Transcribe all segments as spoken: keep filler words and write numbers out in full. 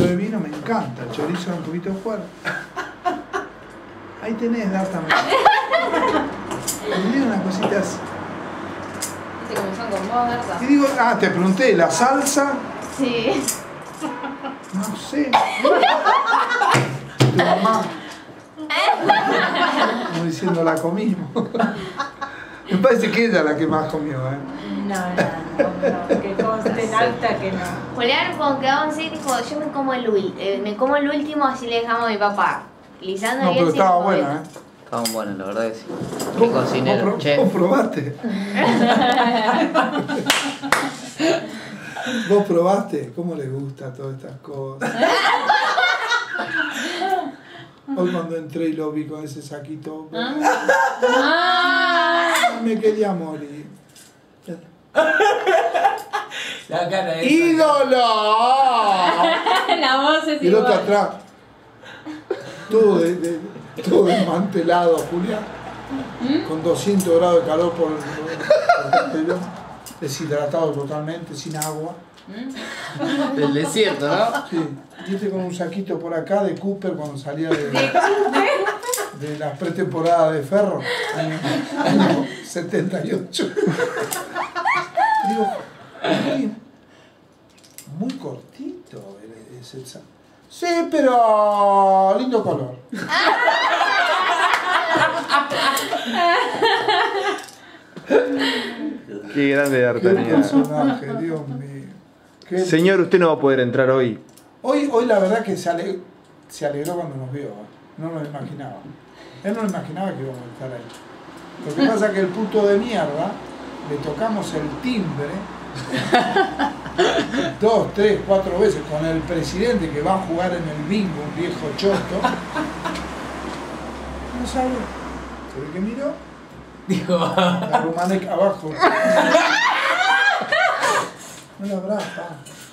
de vino me encanta, el chorizo es un poquito fuerte. Ahí tenés, Darta. Me dieron una cosita así. ¿Viste cómo son con vos, Darta? Y digo, ah, te pregunté, ¿la salsa? Sí. No sé. Tu mamá. Como diciendo, la comimos. Me parece que ella es la que más comió, ¿eh? No, no, no, no, que conste en alta que no. Julián, cuando quedamos así, dijo, yo me como el último, eh, me como el último, así le dejamos a mi papá. Lisandro No, y pero él sí estaba lo buena, comió. ¿eh? Estaban buenas, la verdad que sí. Qué ¿Vos, cocinero, vos, chef. vos probaste? ¿Vos probaste? ¿Cómo les gusta todas estas cosas? Hoy cuando entré y lo vi con ese saquito, me quería morir. La cara esa. ¡Ídolo! La voz es Y el otro igual. atrás. Todo, de, de, todo desmantelado, Julia. Con doscientos grados de calor por el, por el pelo. Deshidratado totalmente, sin agua. Del desierto, ¿no? Sí. Y este con un saquito por acá de Cooper cuando salía de, de la pretemporada de Ferro, año, año setenta y ocho. Digo, muy, muy cortito ese saco. Sí, pero lindo color. Qué grande Qué D'Artagnan. personaje, Dios mío. Qué- Señor, usted no va a poder entrar hoy. Hoy, hoy la verdad que se, ale- se alegró cuando nos vio, ¿eh? No lo imaginaba. Él no imaginaba que íbamos a estar ahí. Lo que pasa es que el puto de mierda, le tocamos el timbre dos, tres, cuatro veces con el presidente que va a jugar en el bingo, un viejo choto. No sabe. ¿Se ve que miró? Dijo. La Rumanek abajo. No la abraza.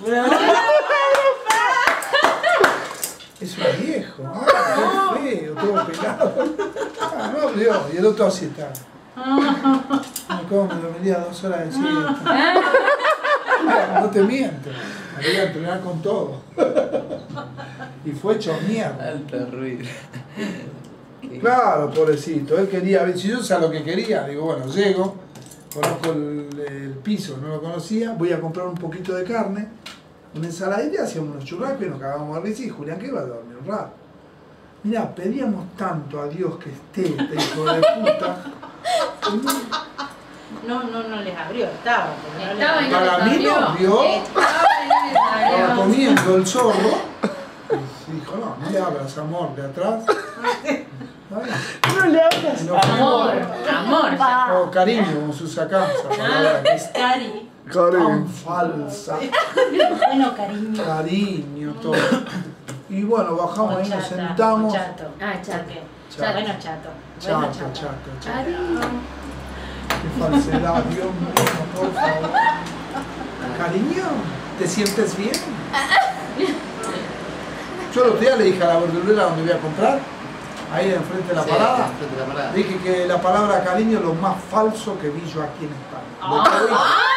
Es un viejo, ¿no? Todo feo, todo pelado. Ah, no, Dios, y el otro así está. Me como me dormiría dos horas de siesta. No te miento, me voy a entrenar con todo. Y fue hecho mierda. Alto ruido. Claro, pobrecito, él quería ver, si yo sabía lo que quería, digo, bueno, llego, conozco el, el piso, no lo conocía, voy a comprar un poquito de carne, una ensaladita, hacíamos unos churrascos y nos cagábamos de risa y Julián que iba a dormir un rato. Mirá, pedíamos tanto a Dios que esté este hijo de puta. No, no, no les abrió, estaba. pero no les Estaba y abrió. no Para les mí no abrió. vio. Estaba y no les Estaba abrió. comiendo el zorro y dijo, no, no le abras, amor, de atrás. No le hablas. Y nos fuimos. Amor, amor. ya. O cariño, como se usa acá, esa palabra que es Cari. tan falsa. Bueno, cariño. Cariño, todo. Y bueno, bajamos O ahí, nos chata, sentamos. o chato. Ah, chato. ¿Qué? Chato. Bueno, chato. Chato, Bueno, chato, chato. chato. Cariño. Qué falsedad, Dios mío, por favor. Cariño, ¿te sientes bien? Yo el otro día le dije a la verdurera donde voy a comprar, ahí enfrente de la Sí, parada, enfrente de la parada. dije que la palabra cariño es lo más falso que vi yo aquí en España. Lo que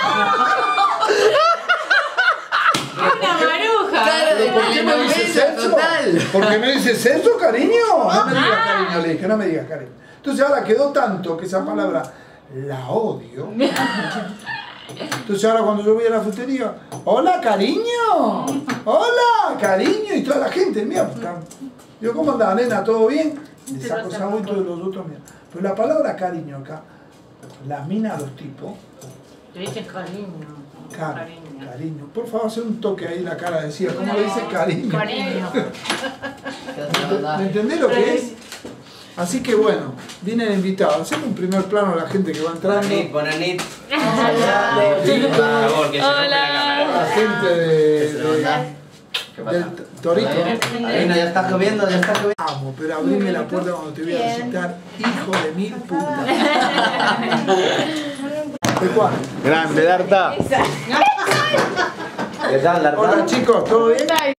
Una maruja. Cara de ¿Por qué me dices telenovela eso? total. ¿Por qué me dices eso, cariño? No me digas cariño, le dije, no me digas cariño. Entonces ahora quedó tanto que esa palabra la odio. Entonces ahora cuando yo voy a la frutería, hola cariño, hola cariño, y toda la gente, mira, pues, está- digo, ¿cómo andaba nena? ¿Todo bien? Le saco sabor y todos los otros, mira. Pero la palabra cariño acá, las minas, los tipos, Le dicen cariño. Car- Cariño. cariño. Por favor, hacer un toque ahí en la cara, decía, ¿cómo le dice cariño? Cariño. ¿Me entendés lo que es? Así que bueno, vienen invitados. Hacemos un primer plano a la gente que va entrando. Bonanit, bonanit. Hola. Por favor, que se rompe la cámara. La gente de, Se de- nota. ¿Qué pasa? del Torito. Ahí no, ya está lloviendo, ya está lloviendo. Amo, pero abrime la puerta cuando te voy a visitar, hijo de mil putas. ¿De cuál? Grande, Darta. ¿Qué tal, la Hola chicos, ¿todo bien?